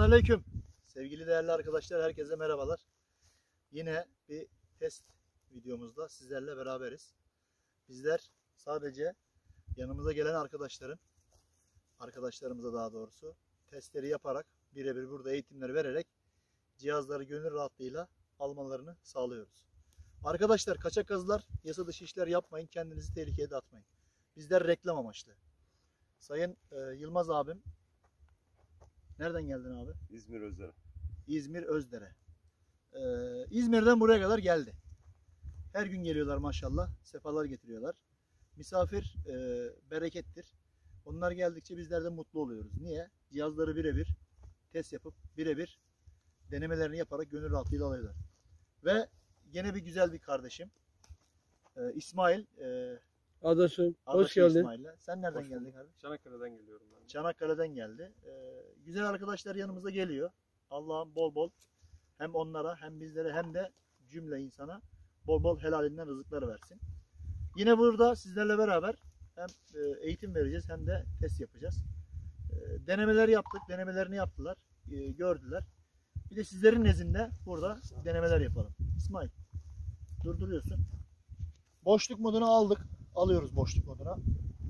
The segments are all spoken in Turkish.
Selamünaleyküm. Sevgili değerli arkadaşlar, herkese merhabalar. Yine bir test videomuzda sizlerle beraberiz. Bizler sadece yanımıza gelen arkadaşlarımıza daha doğrusu testleri yaparak birebir burada eğitimleri vererek cihazları gönül rahatlığıyla almalarını sağlıyoruz. Arkadaşlar, kaçak kazılar, yasa dışı işler yapmayın, kendinizi tehlikeye de atmayın. Bizler reklam amaçlı. Sayın Yılmaz abim, nereden geldin abi? İzmir Özdere. İzmir Özdere. İzmir'den buraya kadar geldi. Her gün geliyorlar maşallah. Sefalar getiriyorlar. Misafir berekettir. Onlar geldikçe bizler de mutlu oluyoruz. Niye? Cihazları birebir test yapıp birebir denemelerini yaparak gönül rahatlığıyla alıyorlar. Ve gene bir güzel bir kardeşim. İsmail. Adaşım, hoş geldin. İsmail'le. Sen nereden geldin kardeşim? Çanakkale'den geliyorum ben. Çanakkale'den geldi. Güzel arkadaşlar yanımıza geliyor. Allah'ım bol bol hem onlara hem bizlere hem de cümle insana bol bol helalinden rızıkları versin. Yine burada sizlerle beraber hem eğitim vereceğiz hem de test yapacağız. Denemeler yaptık. Denemelerini yaptılar. Gördüler. Bir de sizlerin nezdinde burada denemeler yapalım. İsmail, durduruyorsun. Boşluk modunu aldık. Alıyoruz boşluk moduna.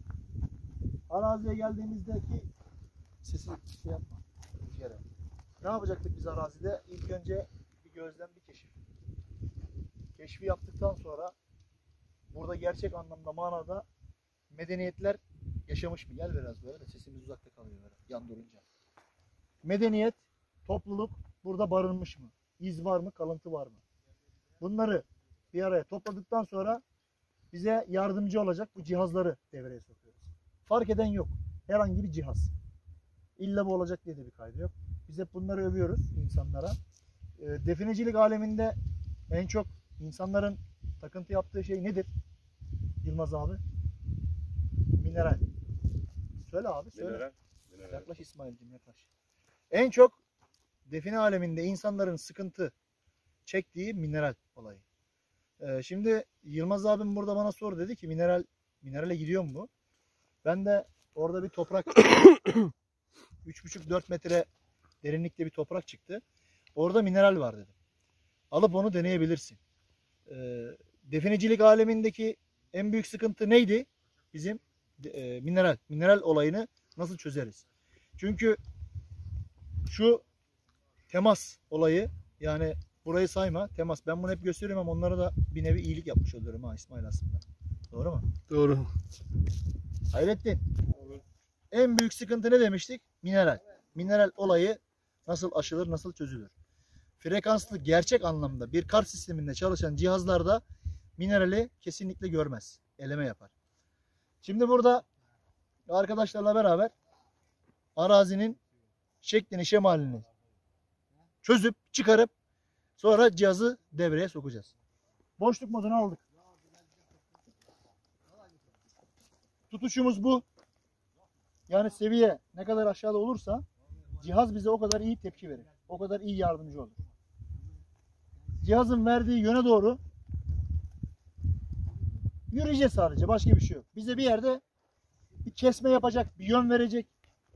Araziye geldiğimizdeki sesi şey yapma. Rüzgara. Ne yapacaktık biz arazide? İlk önce bir gözlem, bir keşif. Keşfi yaptıktan sonra burada gerçek anlamda, manada medeniyetler yaşamış mı? Gel biraz böyle de sesimiz uzakta kalıyor böyle yan durunca. Medeniyet, topluluk burada barınmış mı? İz var mı? Kalıntı var mı? Bunları bir araya topladıktan sonra bize yardımcı olacak bu cihazları devreye sokuyoruz. Fark eden yok. Herhangi bir cihaz. İlla bu olacak diye de bir kaydı yok. Biz hep bunları övüyoruz insanlara. Definecilik aleminde en çok insanların takıntı yaptığı şey nedir? Yılmaz abi. Mineral. Söyle abi, söyle. Mineral. Yaklaş İsmail'cim, yaklaş. En çok define aleminde insanların sıkıntı çektiği mineral olayı. Şimdi Yılmaz abim burada bana sordu, dedi ki minerale gidiyor mu bu? Ben de orada bir toprak 3,5-4 metre derinlikte bir toprak çıktı. Orada mineral var dedim. Alıp onu deneyebilirsin. Definecilik alemindeki en büyük sıkıntı neydi? Bizim mineral. Mineral olayını nasıl çözeriz? Çünkü şu temas olayı, yani burayı sayma, temas. Ben bunu hep gösteriyorum ama onlara da bir nevi iyilik yapmış oluyorum ha İsmail aslında. Doğru mu? Doğru. Hayrettin. En büyük sıkıntı ne demiştik? Mineral. Mineral olayı nasıl aşılır, nasıl çözülür? Frekanslı gerçek anlamda bir kart sisteminde çalışan cihazlarda minerali kesinlikle görmez. Eleme yapar. Şimdi burada arkadaşlarla beraber arazinin şeklini, şemalini çözüp çıkarıp sonra cihazı devreye sokacağız. Boşluk modunu aldık. Tutuşumuz bu. Yani seviye ne kadar aşağıda olursa cihaz bize o kadar iyi tepki verir. O kadar iyi yardımcı olur. Cihazın verdiği yöne doğru yürüyeceğiz sadece. Başka bir şey yok. Bize bir yerde bir kesme yapacak, bir yön verecek.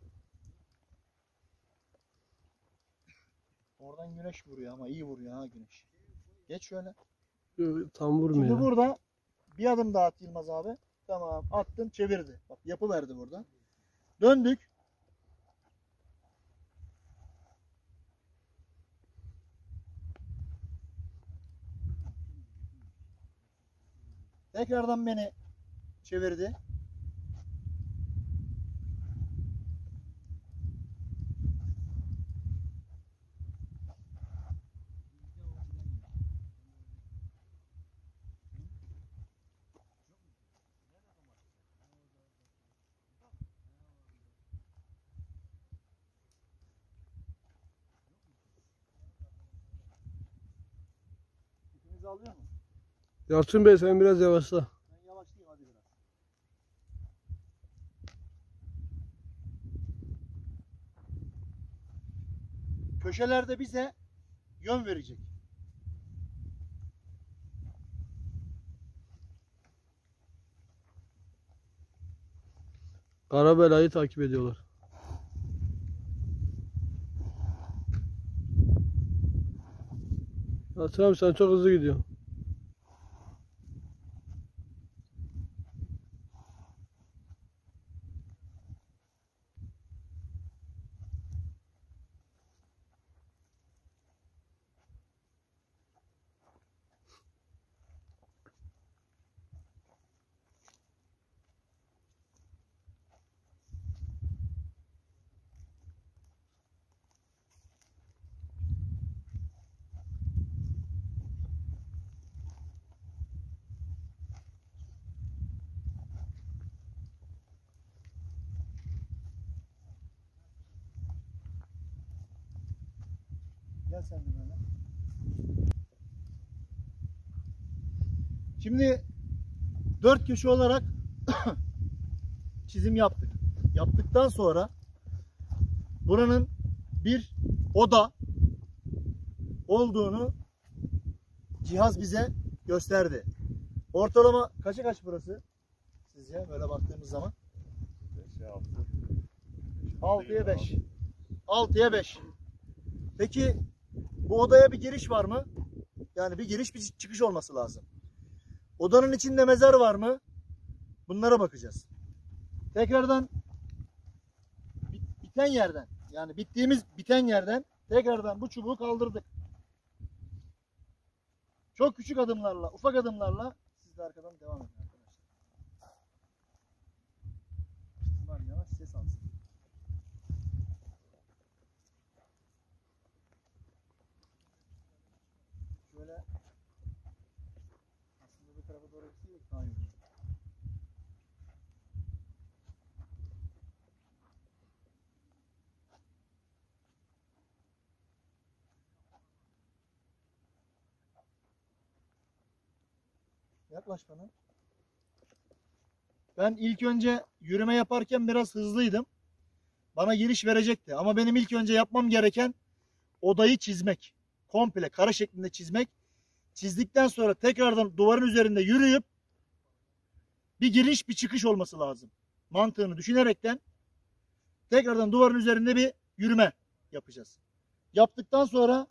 Oradan güneş vuruyor ama iyi vuruyor ha güneş. Geç şöyle. Tam vurmuyor. Şimdi burada bir adım daha at Yılmaz abi. Tamam, attın, çevirdi. Bak, yapı verdi burada. Döndük. Tekrardan beni çevirdi. İpimizi alıyor mu? Yalçın Bey, sen biraz yavaşla. Ben yavaşlayayım hadi biraz. Köşelerde bize yön verecek. Karabelayı takip ediyorlar. Yalçın abi sen çok hızlı gidiyorsun. Gel sen de böyle. Şimdi dört köşe olarak çizim yaptık. Yaptıktan sonra buranın bir oda olduğunu cihaz bize gösterdi. Ortalama kaça kaç burası sizce böyle baktığımız zaman? 6'ya 5. 6'ya 5. Peki bu odaya bir giriş var mı? Yani bir giriş bir çıkış olması lazım. Odanın içinde mezar var mı? Bunlara bakacağız. Tekrardan biten yerden, yani biten yerden tekrardan bu çubuğu kaldırdık. Çok küçük adımlarla, ufak adımlarla siz de arkadan devam edin arkadaşlar. Var yavaş ses alsın. Şöyle aslında bu tarafa doğru gitseydik daha iyi olur. Yaklaş bana. Ben ilk önce yürüme yaparken biraz hızlıydım. Bana giriş verecekti. Ama benim ilk önce yapmam gereken odayı çizmek. Komple kare şeklinde çizmek. Çizdikten sonra tekrardan duvarın üzerinde yürüyüp bir giriş bir çıkış olması lazım. Mantığını düşünerekten tekrardan duvarın üzerinde bir yürüme yapacağız. Yaptıktan sonra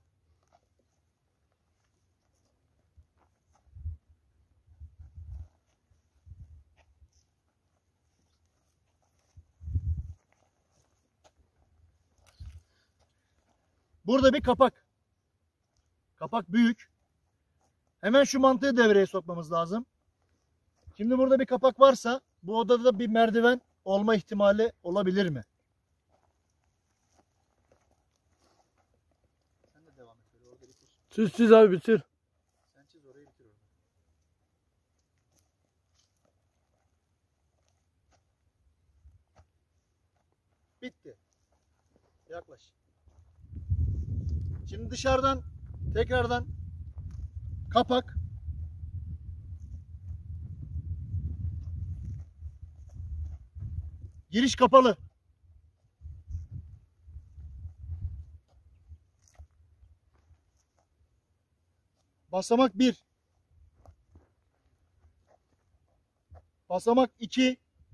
burada bir kapak. Kapak büyük. Hemen şu mantığı devreye sokmamız lazım. Şimdi burada bir kapak varsa bu odada bir merdiven olma ihtimali olabilir mi? Sen de devam et. Orada bitir. Çiz abi bitir. Sen çiz orayı bitir orada. Bitti. Yaklaş. Şimdi dışarıdan tekrardan kapak. Giriş kapalı. Basamak 1. Basamak 2.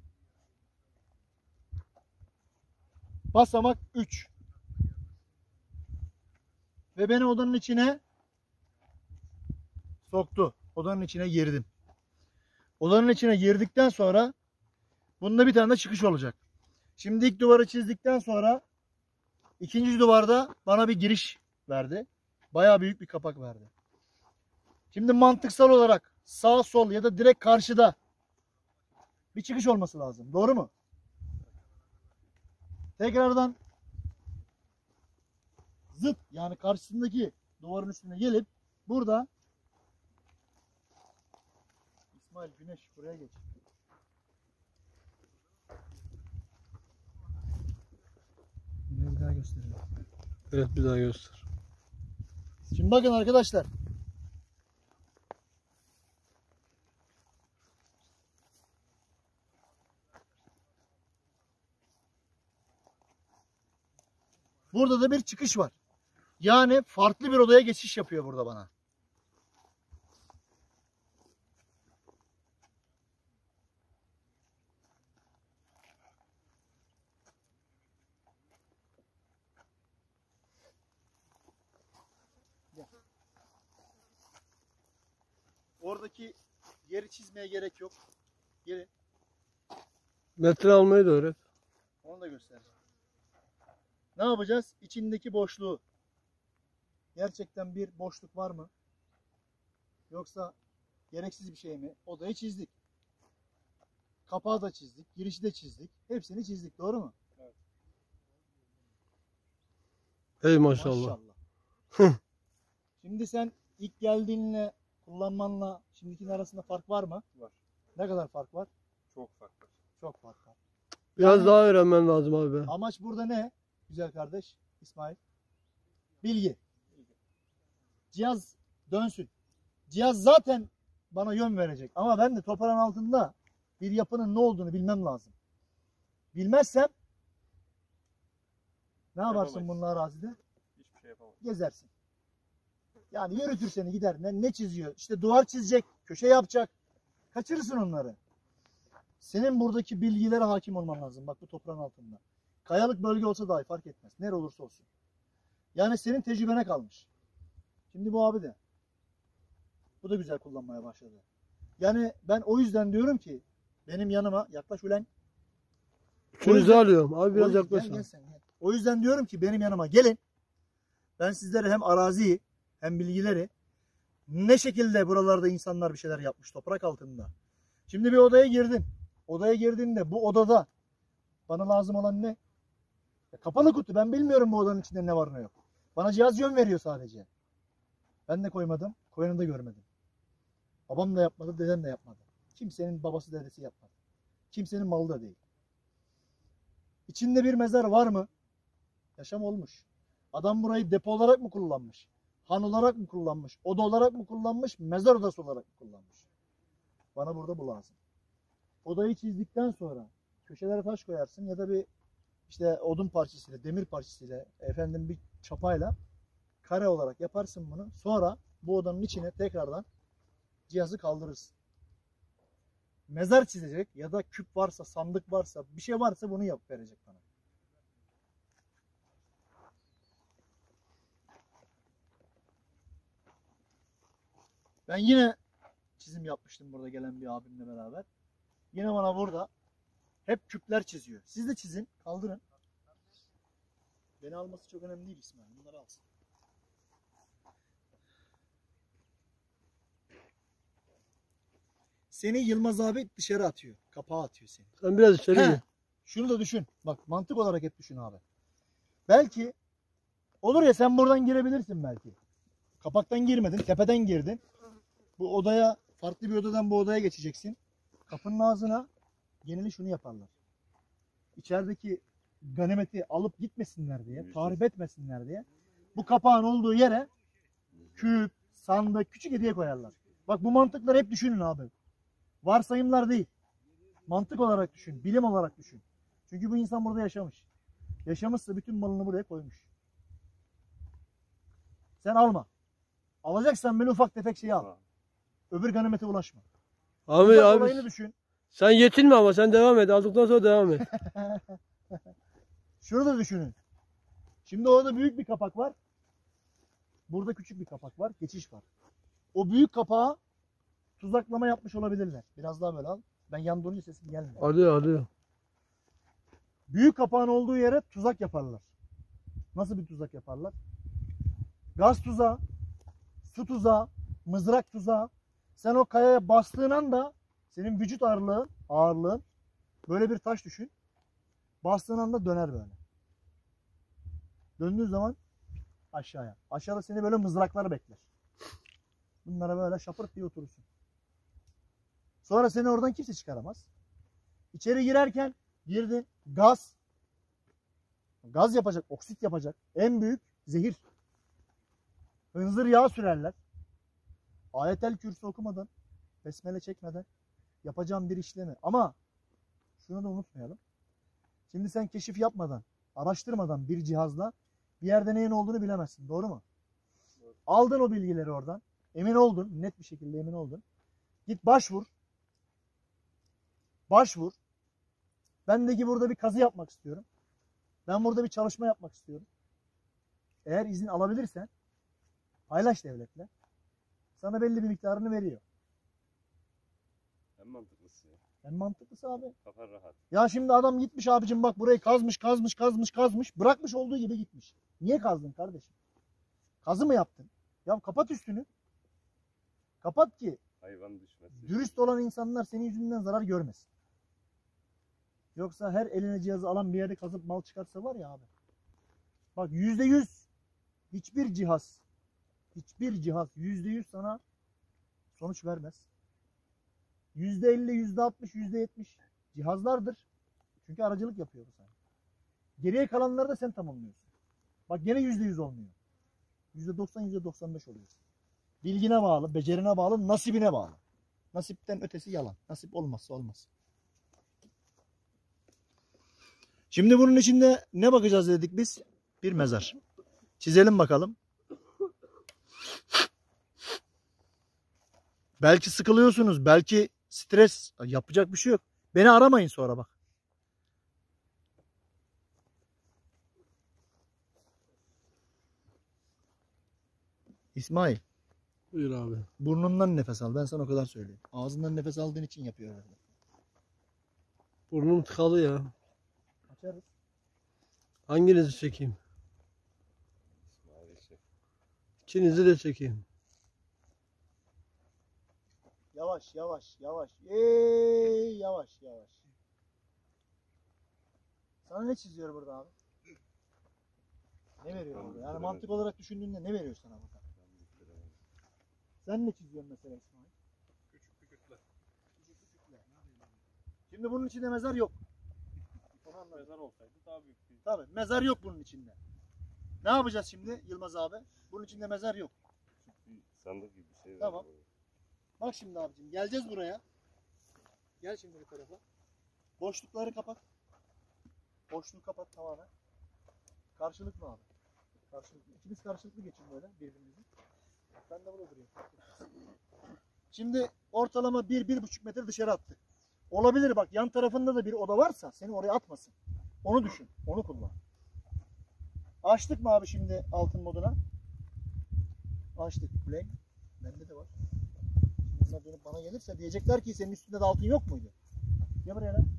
Basamak 3. Ve beni odanın içine soktu. Odanın içine girdim. Odanın içine girdikten sonra bunda bir tane de çıkış olacak. Şimdi ilk duvarı çizdikten sonra ikinci duvarda bana bir giriş verdi. Bayağı büyük bir kapak verdi. Şimdi mantıksal olarak sağ sol ya da direkt karşıda bir çıkış olması lazım. Doğru mu? Tekrardan zıt yani karşısındaki duvarın üstüne gelip burada İsmail Güneş buraya geç. Burayı bir daha gösterelim. Evet bir daha göster. Şimdi bakın arkadaşlar. Burada da bir çıkış var. Yani farklı bir odaya geçiş yapıyor burada bana. buradaki yeri çizmeye gerek yok. Gelin. Metre almayı da öğret. Onu da göstereceğim. Ne yapacağız? İçindeki boşluğu. Gerçekten bir boşluk var mı? Yoksa gereksiz bir şey mi? Odayı çizdik. Kapağı da çizdik. Girişi de çizdik. Hepsini çizdik. Doğru mu? Ey maşallah. Şimdi sen ilk geldiğinle kullanmanla şimdikinin arasında fark var mı? Var. Ne kadar fark var? Çok farklı. Çok fark var. Biraz Yani- daha öğrenmen lazım abi. Amaç burada ne? Güzel kardeş İsmail. Bilgi. Cihaz dönsün. Cihaz zaten bana yön verecek. Ama ben de toprağın altında bir yapının ne olduğunu bilmem lazım. Bilmezsem ne yaparsın Yapamayız. bununla arazide? Hiçbir şey yapamam. Gezersin. Yani yürütür seni gider. Ne çiziyor? İşte duvar çizecek, köşe yapacak. Kaçırırsın onları. Senin buradaki bilgilere hakim olman lazım. Bak bu toprağın altında. Kayalık bölge olsa dahi fark etmez. Nere olursa olsun. Yani senin tecrübene kalmış. Şimdi bu abi de. Bu da güzel kullanmaya başladı. Yani ben o yüzden diyorum ki benim yanıma yaklaş ulen. Üçünüzü alıyorum. Abi biraz Gel, yaklaşın. gel sen, gel. O yüzden diyorum ki benim yanıma gelin. Ben sizlere hem araziyi hem bilgileri ne şekilde buralarda insanlar bir şeyler yapmış toprak altında. Şimdi bir odaya girdin. Odaya girdiğinde bu odada bana lazım olan ne? Kapalı kutu. Ben bilmiyorum bu odanın içinde ne var ne yok. Bana cihaz yön veriyor sadece. Ben de koymadım. Koyanı da görmedim. Babam da yapmadı, dedem de yapmadı. Kimsenin babası dedesi yapmadı. Kimsenin malı da değil. İçinde bir mezar var mı? Yaşam olmuş. Adam burayı depo olarak mı kullanmış? Han olarak mı kullanmış? Oda olarak mı kullanmış? Mezar odası olarak mı kullanmış? Bana burada bu lazım. Odayı çizdikten sonra köşelere taş koyarsın ya da bir işte odun parçasıyla, demir parçasıyla, efendim bir çapayla kare olarak yaparsın bunu. Sonra bu odanın içine tekrardan cihazı kaldırırsın. Mezar çizecek ya da küp varsa, sandık varsa, bir şey varsa bunu yap verecek bana. Ben yine çizim yapmıştım burada gelen bir abimle beraber. Yine bana burada hep küpler çiziyor. Siz de çizin, kaldırın. Beni alması çok önemli değil İsmail. Bunları alsın. Seni Yılmaz abi dışarı atıyor. Kapağa atıyor seni. Sen biraz içeri He, gir. şunu da düşün. Bak mantık olarak hep düşün abi. Belki olur ya sen buradan girebilirsin belki. Kapaktan girmedin, tepeden girdin. Bu odaya, farklı bir odadan bu odaya geçeceksin. Kapının ağzına geneli şunu yaparlar. İçerideki ganimeti alıp gitmesinler diye, tahrip etmesinler diye bu kapağın olduğu yere küp, sandık, küçük hediye koyarlar. Bak bu mantıkları hep düşünün abi. Varsayımlar değil. Mantık olarak düşün, bilim olarak düşün. Çünkü bu insan burada yaşamış. Yaşamışsa bütün malını buraya koymuş. Sen alma. Alacaksan beni ufak tefek şeyi al. Öbür ganimete ulaşma. Abi Uzak abi olayını düşün. sen yetinme ama sen devam et. Aldıktan sonra devam et. Şunu da düşünün. Şimdi orada büyük bir kapak var. Burada küçük bir kapak var. Geçiş var. O büyük kapağa tuzaklama yapmış olabilirler. Biraz daha böyle al. Ben yan durunca sesim gelmiyor. Arıyor. Büyük kapağın olduğu yere tuzak yaparlar. Nasıl bir tuzak yaparlar? Gaz tuzağı, su tuzağı, mızrak tuzağı. Sen o kayaya bastığın anda senin vücut ağırlığın böyle bir taş düşün. Bastığın anda döner böyle. Döndüğün zaman aşağıya. Aşağıda seni böyle mızraklar bekler. Bunlara böyle şapırt diye oturursun. Sonra seni oradan kimse çıkaramaz. İçeri girerken girdin gaz yapacak, oksit yapacak. En büyük zehir. Hınzır yağ sürerler. Ayetel Kürsü okumadan, besmele çekmeden yapacağım bir işlemi. Ama şunu da unutmayalım. Şimdi sen keşif yapmadan, araştırmadan bir cihazla bir yerde neyin olduğunu bilemezsin. Doğru mu? Doğru. Aldın o bilgileri oradan. Emin oldun. Net bir şekilde emin oldun. Git başvur. Başvur. Ben de ki burada bir kazı yapmak istiyorum. Ben burada bir çalışma yapmak istiyorum. Eğer izin alabilirsen paylaş devletle. Sana belli bir miktarını veriyor. En mantıklısı ya. En mantıklısı abi. Kafan rahat. Ya şimdi adam gitmiş abicim bak burayı kazmış. Bırakmış olduğu gibi gitmiş. Niye kazdın kardeşim? Kazı mı yaptın? Ya kapat üstünü. Kapat ki Hayvan düşmesi. dürüst olan insanlar senin yüzünden zarar görmesin. Yoksa her eline cihazı alan bir yere kazıp mal çıkarsa var ya abi. Bak %100 hiçbir cihaz %100 sana sonuç vermez. %50, %60, %70 cihazlardır. Çünkü aracılık yapıyor bu sana. Geriye kalanları da sen tamamlıyorsun. Bak gene %100 olmuyor. %90, %95 oluyor. Bilgine bağlı, becerine bağlı, nasibine bağlı. Nasipten ötesi yalan. Nasip olmazsa olmaz. Şimdi bunun içinde ne bakacağız dedik biz? Bir mezar. Çizelim bakalım. Belki sıkılıyorsunuz, belki stres. Yapacak bir şey yok. Beni aramayın sonra bak. İsmail, Buyur abi. burnundan nefes al. Ben sana o kadar söyleyeyim. Ağzından nefes aldığın için yapıyor öyle. Burnum tıkalı ya. Açarız. Hanginizi çekeyim? Maalesef. İkinizi de çekeyim. Yavaş. Yavaş. Sana ne çiziyor burada abi? Ne veriyor burada? Yani mantık olarak düşündüğünde ne veriyor sana burada? Sen ne çiziyorsun mesela İsmail? Küçük bir kütle. Şimdi bunun içinde mezar yok. Mezar olsaydı daha büyük bir Tabii mezar yok bunun içinde. Ne yapacağız şimdi Yılmaz abi? Bunun içinde mezar yok. Bir sandık gibi bir şey var. Tamam. Bak şimdi abicim geleceğiz buraya. Gel şimdi bu tarafa. Boşlukları kapat. Boşluğu kapat tamamen. Karşılık mı abi? Karşılıklı. İkiniz karşılıklı geçin böyle birbirinizi. Ben de burada durayım. Şimdi ortalama 1-1,5 metre dışarı attık. Olabilir bak yan tarafında da bir oda varsa seni oraya atmasın. Onu düşün. Onu kullan. Açtık mı abi şimdi altın moduna? Açtık. Blank. Bende de var. Şimdi bunlar dönüp bana gelirse diyecekler ki senin üstünde de altın yok muydu? Gel buraya lan.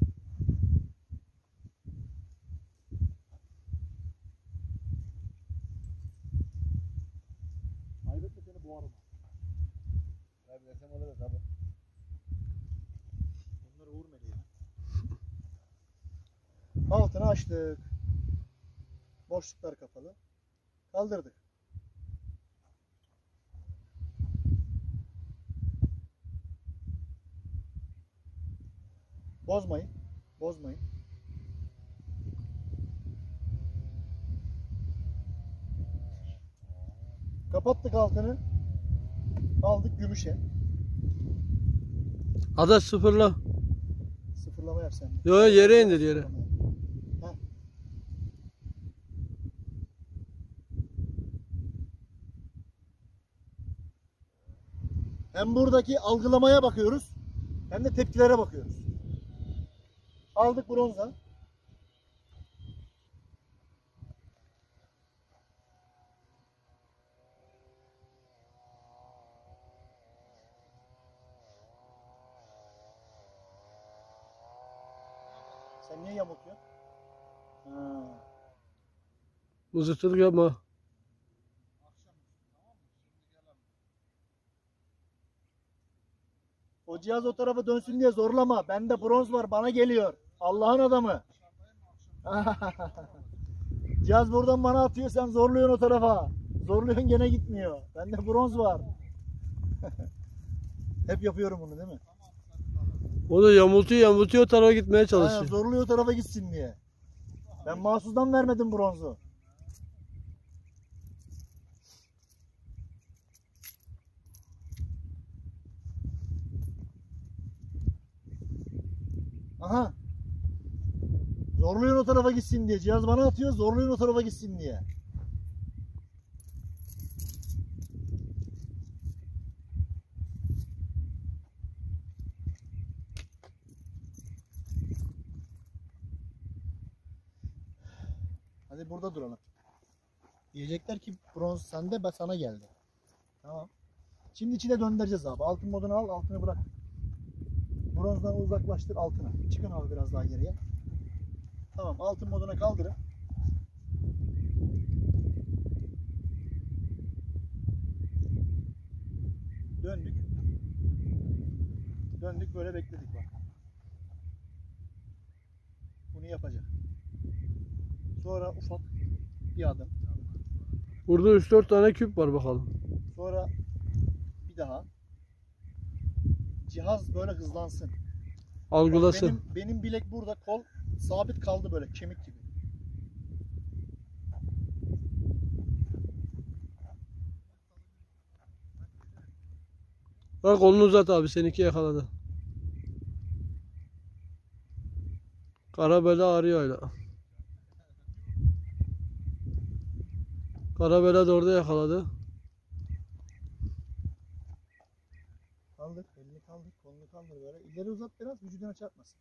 Haybetle seni boğarım. Abi desem olur abi. Bunları Uğur Meleği. Altını açtık. Boşluklar kapalı. Kaldırdık. Bozmayın. Bozmayın. Kapattık altını. Aldık gümüşe. Adaş sıfırla. Sıfırlama yap sen. Yo yere indir yere. Heh. Hem buradaki algılamaya bakıyoruz hem de tepkilere bakıyoruz. Aldık bronza. Sen niye yamultuyorsun? Ha. Mızıkçılık yapma. O cihaz o tarafa dönsün diye zorlama. Bende bronz var bana geliyor. Allah'ın adamı. Cihaz buradan bana atıyor sen zorluyorsun o tarafa. Zorluyorsun gene gitmiyor. Bende bronz var. Hep yapıyorum bunu değil mi? O da yamultuyor o tarafa gitmeye Ha, çalışıyor. zorluyor o tarafa gitsin diye. Ben mahsusdan vermedim bronzu. Aha. Zorluyorsun o tarafa gitsin diye. Cihaz bana atıyor. Zorluyorsun o tarafa gitsin diye. Hadi burada duralım. Diyecekler ki bronz sende sana geldi. Tamam. Şimdi içine döndüreceğiz abi. Altın modunu al, altını bırak. Bronzdan uzaklaştır altına. Çıkın abi biraz daha geriye. Tamam, altın moduna kaldırın. Döndük. Döndük, böyle bekledik bak. Bunu yapacak. Sonra ufak bir adım. Burada 3-4 tane küp var bakalım. Sonra bir daha. Cihaz böyle hızlansın. Algılasın. Benim bilek burada, kol sabit kaldı böyle kemik gibi. Bak kolunu uzat abi, seninki yakaladı. Karabela arıyor hala. Karabela da orada yakaladı. Kaldır, elini kaldır, kolunu kaldır böyle. İleri uzat biraz, vücuduna çarpmasın.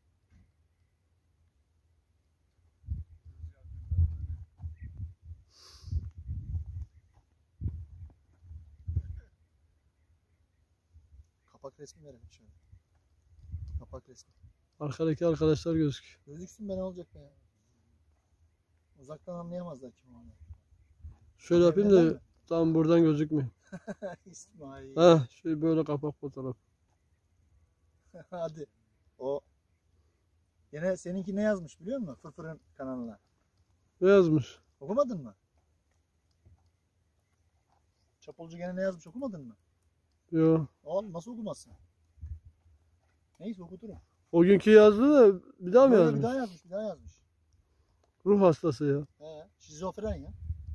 Kapak resmi verelim şöyle. Kapak resmi. Arkadaki arkadaşlar gözüküyor. Gözüksün be, ne olacak be ya. Uzaktan anlayamazlar kim onu. Şöyle yapayım Neden da mi? tam buradan gözükmüyor. İsmail. Heh, şey böyle kapak fotoğraf. Hadi. O. Yine seninki ne yazmış biliyor musun? Fırfır'ın kanalına. Ne yazmış? Okumadın mı? Çapulcu gene ne yazmış, okumadın mı? Yo. Oğlum nasıl okumazsın? Neyse okuturum. O günkü yazdı da bir daha mı Böyle yazmış? bir daha yazmış, bir daha yazmış. Ruh hastası ya. Şizofren ya.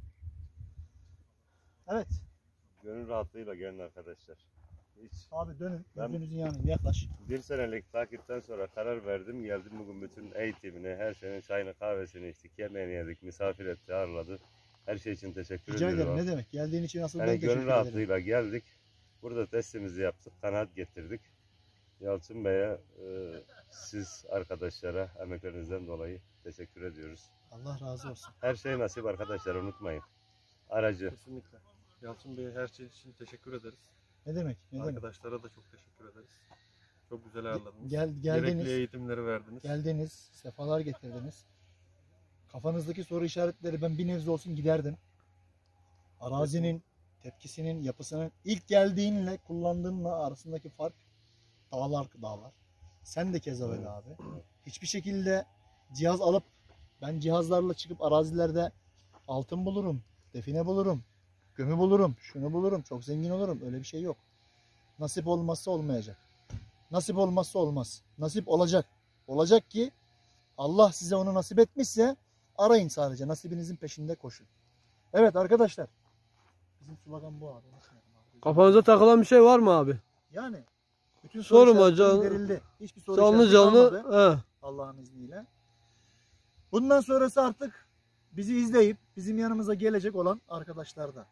Evet. Gönül rahatlığıyla gelin arkadaşlar. Hiç Abi dönün. Ben- Gözünüzün yanına yaklaş. bir senelik takipten sonra karar verdim. Geldim bugün bütün eğitimini, her şeyin çayını kahvesini içtik, yemeğini yedik, misafir etti, ağırladı. Her şey için teşekkür Rica ediyorum. ederim. Ne demek? Geldiğin için asıl ben Yani teşekkür gönül ederim. rahatlığıyla geldik. Burada testimizi yaptık, kanaat getirdik. Yalçın Bey'e, siz arkadaşlara emeklerinizden dolayı teşekkür ediyoruz. Allah razı olsun. Her şey nasip arkadaşlar, unutmayın. Aracı, Kesinlikle. Yalçın Bey'e her şey için teşekkür ederiz. Ne demek? Ne demek? Arkadaşlara da çok teşekkür ederiz. Çok güzel ağırladınız. Gerekli Geldiniz. eğitimleri verdiniz. Geldiniz. Sefalar getirdiniz. Kafanızdaki soru işaretleri ben bir nebze olsun giderdim. Arazinin tepkisinin, yapısının ilk geldiğinle kullandığınla arasındaki fark dağlar. Sen de keza öyle abi. Hiçbir şekilde cihaz alıp ben cihazlarla çıkıp arazilerde altın bulurum, define bulurum, gömü bulurum, şunu bulurum, çok zengin olurum. Öyle bir şey yok. Nasip olmazsa olmayacak. Nasip olmazsa olmaz. Nasip olacak. Olacak ki Allah size onu nasip etmişse arayın sadece. Nasibinizin peşinde koşun. Evet arkadaşlar. Bizim slogan bu abi. Kafanıza takılan bir şey var mı abi? Yani bütün soru Sorma işaretleri canım. giderildi. Hiçbir soru Canlı işareti canlı. kalmadı. He. Allah'ın izniyle. Bundan sonrası artık bizi izleyip bizim yanımıza gelecek olan arkadaşlardan.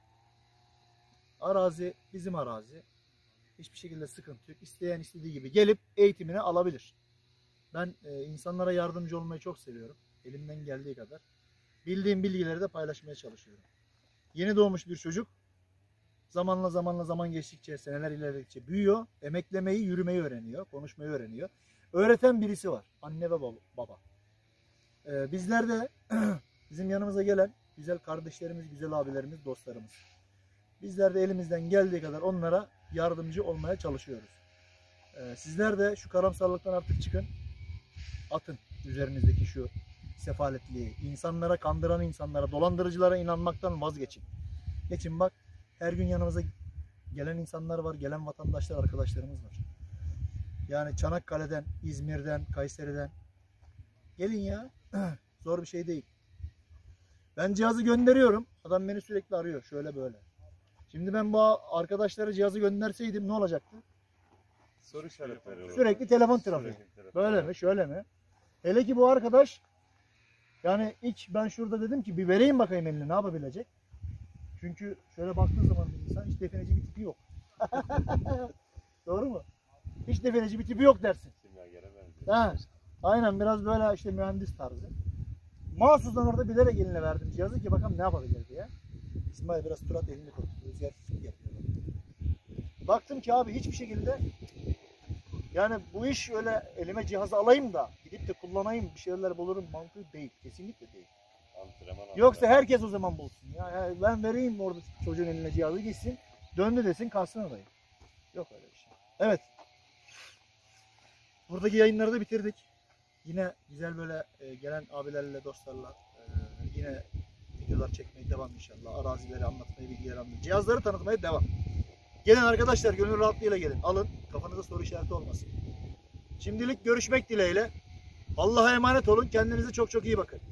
Arazi bizim arazi. Hiçbir şekilde sıkıntı yok. İsteyen istediği gibi gelip eğitimini alabilir. Ben insanlara yardımcı olmayı çok seviyorum. Elimden geldiği kadar. Bildiğim bilgileri de paylaşmaya çalışıyorum. Yeni doğmuş bir çocuk zaman geçtikçe, seneler ilerledikçe büyüyor. Emeklemeyi, yürümeyi öğreniyor. Konuşmayı öğreniyor. Öğreten birisi var. Anne ve baba. Bizler de bizim yanımıza gelen güzel kardeşlerimiz, güzel abilerimiz, dostlarımız. Bizler de elimizden geldiği kadar onlara yardımcı olmaya çalışıyoruz. Sizler de şu karamsarlıktan artık çıkın. Atın üzerinizdeki şu sefaletliği. İnsanlara, kandıran insanlara, dolandırıcılara inanmaktan vazgeçin. Geçin bak, her gün yanımıza gelen insanlar var, gelen vatandaşlar, arkadaşlarımız var. Yani Çanakkale'den, İzmir'den, Kayseri'den. Gelin ya. Zor bir şey değil. Ben cihazı gönderiyorum. Adam beni sürekli arıyor. Şöyle böyle. Şimdi ben bu arkadaşlara cihazı gönderseydim ne olacaktı? soru işaretleri olur. Sürekli telefon trafiği. Sürekli telefon. Böyle mi? Şöyle mi? Hele ki bu arkadaş, yani ilk ben şurada dedim ki bir vereyim bakayım eline, ne yapabilecek? Çünkü şöyle baktığı zaman bir insan hiç defineci bir tipi yok. Doğru mu? Hiç defineci bir tipi yok dersin. Kimyagere benziyor. Ha, aynen, biraz böyle işte mühendis tarzı. Mahsustan orada bilerek eline verdim cihazı ki bakalım ne yapabilir diye. İsmail biraz Turat elini koydu. Rüzgar yapıyor. Baktım ki abi hiçbir şekilde Yani bu iş öyle elime cihazı alayım da gidip de kullanayım bir şeyler bulurum mantığı değil. Kesinlikle değil. Antrenman. Yoksa herkes o zaman bulsun. Yani ben vereyim orada çocuğun eline cihazı gitsin. Döndü desin kalsın orayı. Yok öyle bir şey. Evet. Buradaki yayınları da bitirdik. Yine güzel böyle gelen abilerle, dostlarla yine videolar çekmeye devam inşallah. Arazileri anlatmaya, bilgileri anlatmaya, cihazları tanıtmaya devam. Gelin arkadaşlar, gönül rahatlığıyla gelin. Alın, kafanıza soru işareti olmasın. Şimdilik görüşmek dileğiyle. Allah'a emanet olun. Kendinize çok çok iyi bakın.